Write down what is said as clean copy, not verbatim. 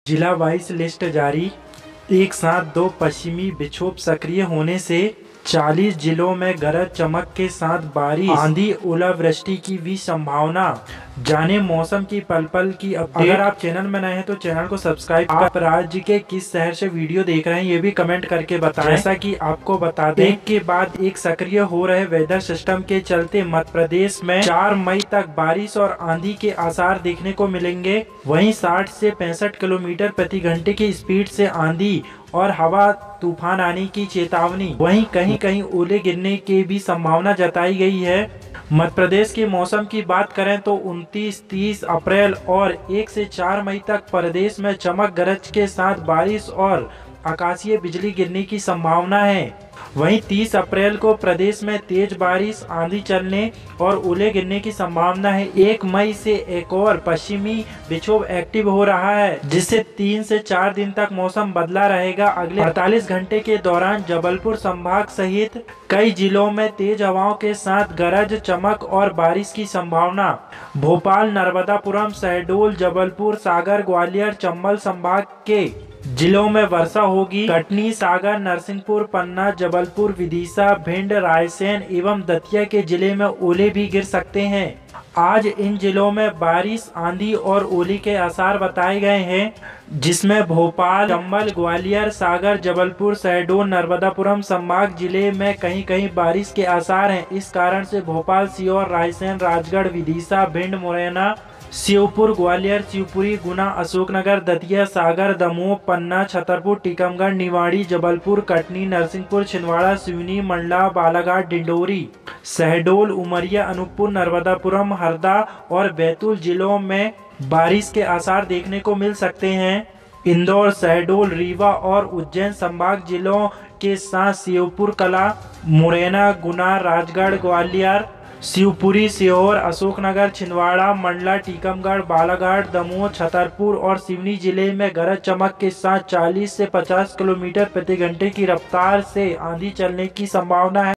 जिला wise list जारी। एक साथ 2 पश्चिमी विक्षोभ सक्रिय होने से 40 जिलों में गरज चमक के साथ बारिश, आंधी, ओलावृष्टि की भी संभावना। जाने मौसम की पल पल की अपडेट। अगर आप चैनल में नए हैं तो चैनल को सब्सक्राइब कर। आप राज्य के किस शहर से वीडियो देख रहे हैं ये भी कमेंट करके बताएं। जैसा कि आपको बता दें, एक के बाद एक सक्रिय हो रहे वेदर सिस्टम के चलते मध्य प्रदेश में 4 मई तक बारिश और आंधी के आसार देखने को मिलेंगे। वहीं 60 से 65 किलोमीटर प्रति घंटे की स्पीड से आंधी और हवा तूफान आने की चेतावनी। वहीं कहीं कहीं ओले गिरने की भी संभावना जताई गई है। मध्य प्रदेश के मौसम की बात करें तो 29, 30 अप्रैल और 1 से 4 मई तक प्रदेश में चमक गरज के साथ बारिश और आकाशीय बिजली गिरने की संभावना है। वहीं 30 अप्रैल को प्रदेश में तेज बारिश, आंधी चलने और ओले गिरने की संभावना है। 1 मई से एक और पश्चिमी विक्षोभ एक्टिव हो रहा है, जिससे 3 से 4 दिन तक मौसम बदला रहेगा। अगले 48 घंटे के दौरान जबलपुर संभाग सहित कई जिलों में तेज हवाओं के साथ गरज, चमक और बारिश की संभावना। भोपाल, नर्मदापुरम, शहडोल, जबलपुर, सागर, ग्वालियर, चंबल संभाग के जिलों में वर्षा होगी। कटनी, सागर, नरसिंहपुर, पन्ना, जबलपुर, विदिशा, भिंड, रायसेन एवं दतिया के जिले में ओले भी गिर सकते हैं। आज इन जिलों में बारिश, आंधी और ओले के आसार बताए गए हैं, जिसमें भोपाल, चंबल, ग्वालियर, सागर, जबलपुर, शहडोल, नर्मदापुरम संभाग जिले में कहीं कहीं बारिश के आसार हैं। इस कारण से भोपाल, सीहोर, रायसेन, राजगढ़, विदिशा, भिंड, मुरैना, श्योपुर, ग्वालियर, शिवपुरी, गुना, अशोकनगर, दतिया, सागर, दमोह, पन्ना, छतरपुर, टीकमगढ़, निवाड़ी, जबलपुर, कटनी, नरसिंहपुर, छिंदवाड़ा, सिवनी, मंडला, बालाघाट, डिंडोरी, शहडोल, उमरिया, अनूपपुर, नर्मदापुरम, हरदा और बैतूल जिलों में बारिश के आसार देखने को मिल सकते हैं। इंदौर, शहडोल, रीवा और उज्जैन संभाग जिलों के साथ शिवपुर कला, मुरैना, गुना, राजगढ़, ग्वालियर, शिवपुरी, सीहोर, अशोकनगर, छिंदवाड़ा, मंडला, टीकमगढ़, बालाघाट, दमोह, छतरपुर और सिवनी जिले में गरज चमक के साथ 40 से 50 किलोमीटर प्रति घंटे की रफ्तार से आंधी चलने की संभावना है।